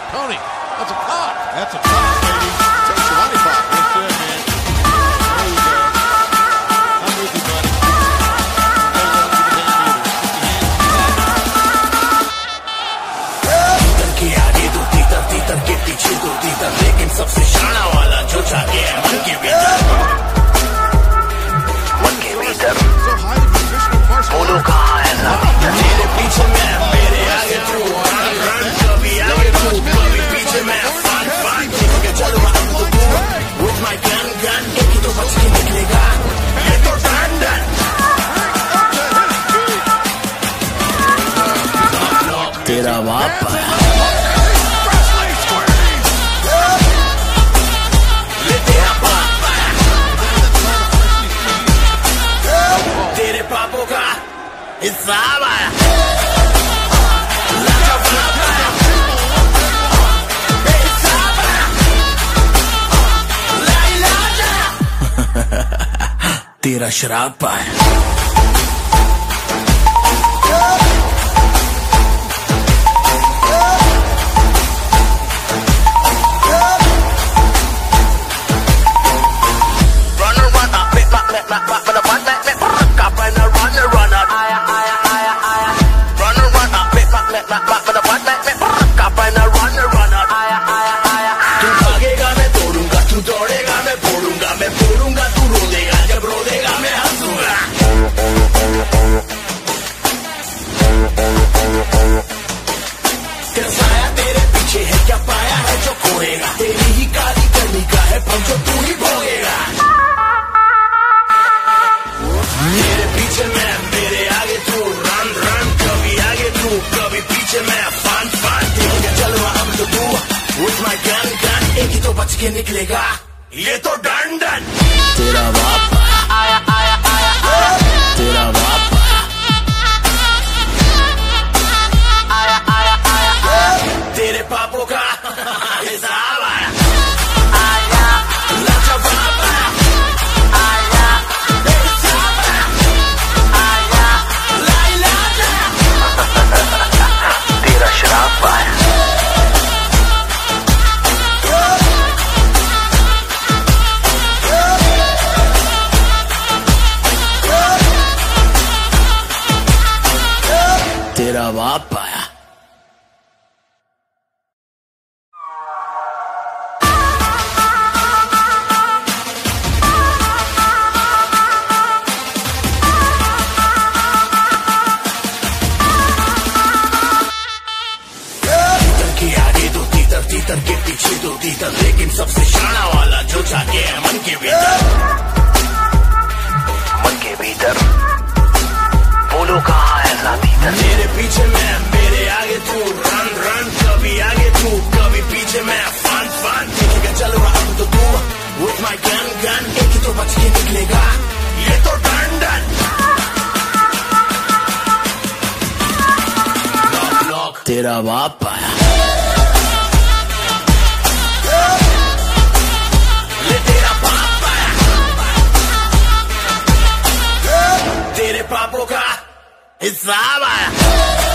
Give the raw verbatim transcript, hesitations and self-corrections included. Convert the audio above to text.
Tony, that's a cock. That's a cock, baby. Takes your money back. That's it, man. There you go. I'm with you, buddy. के आगे दो तीतर तीतर के पीछे दो तीतर लेकिन सबसे शाना वाला जो जागे है मन के भीतर मन के भीतर बोलो कहाँ है ना मेरे पीछे मैं मेरे आगे तू कभी आगे तू कभी पीछे मैं फान फान चलो with my gun gun एक ही तो बच के निकलेगा ये तो डन डन तेरा बाप तेरा शराब पाया के निकलेगा ये तो डन डन तेरा बाप आया आया आया तेरा बाप आया आया आया तेरे पापों का हिसाब आया आया लाचा बाप आया हिसाब आया लाई लाचा तेरा शराब आया तेरा बाप आया के आगे दो तीतर तीतर के पीछे दो तीतर लेकिन सबसे शाना वाला जो जाके है मन के भीतर मन के भीतर बोलो कहाँ है ना तीतर मेरे पीछे मैं मेरे आगे तू रन रन कभी आगे तू कभी पीछे मैं फान फान चल रहा हूँ तो तू with my gun gun एक ही तो बच के निकलेगा ये तो डन डन लॉक लॉक तेरा बाप आया ले तेरा बाप आया तेरे पापों का हिसाब आया